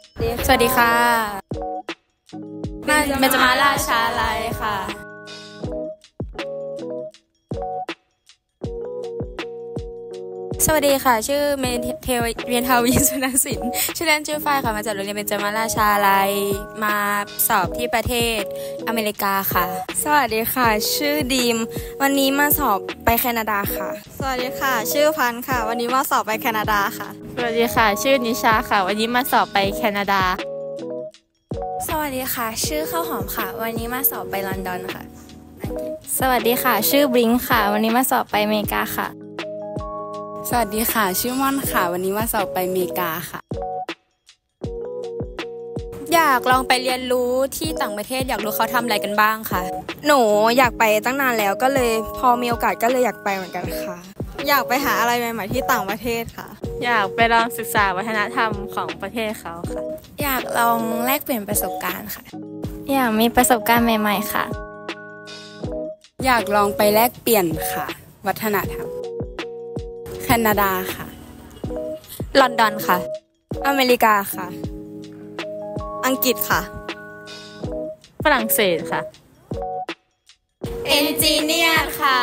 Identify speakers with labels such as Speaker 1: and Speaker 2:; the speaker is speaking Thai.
Speaker 1: สวัสดีค่ะเบญจมาราชาลัยค่ะสวัสดีค่ะชื่อเมทาวีสุนสินชื่อเล่นชื่อฝ้ายค่ะมาจากโรงเรียนเบญจมาราชาลัยมาสอบที่ประเทศอเมริกาค่ะ
Speaker 2: สวัสดีค่ะชื่อดีมวันนี้มาสอบไปแคนาดาค่ะ
Speaker 3: สวัสดีค่ะชื่อพันธ์ค่ะวันนี้มาสอบไปแคนาดาค่ะ
Speaker 4: สวัสดีค่ะชื่อนิชาค่ะวันนี้มาสอบไปแคนาดา
Speaker 5: สวัสดีค่ะชื่อข้าวหอมค่ะวันนี้มาสอบไปลอนดอนค่ะ
Speaker 6: สวัสดีค่ะชื่อบลิงค่ะวันนี้มาสอบไปอเมริกาค่ะ
Speaker 7: สวัสดีค่ะชื่อม่อนค่ะวันนี้มาสอบไปอเมริกาค่ะ
Speaker 1: อยากลองไปเรียนรู้ที่ต่างประเทศอยากรู้เขาทำอะไรกันบ้างค่ะ
Speaker 2: หนูอยากไปตั้งนานแล้วก็เลยพอมีโอกาสก็เลยอยากไปเหมือนกันค่ะ
Speaker 3: อยากไปหาอะไรใหม่ๆที่ต่างประเทศค่ะ
Speaker 4: อยากไปลองศึกษาวัฒนธรรมของประเทศเขาค่ะ
Speaker 5: อยากลองแลกเปลี่ยนประสบการณ์ค่ะ
Speaker 6: อยากมีประสบการณ์ใหม่ๆค่ะ
Speaker 7: อยากลองไปแลกเปลี่ยนค่ะวัฒนธรรมแคนาดาค่ะ
Speaker 1: ลอนดอนค่ะ
Speaker 2: อเมริกาค่ะ
Speaker 3: อังกฤษค่ะ
Speaker 4: ฝรั่งเศสค่ะ
Speaker 1: เอนจิเนียร์ค่ะ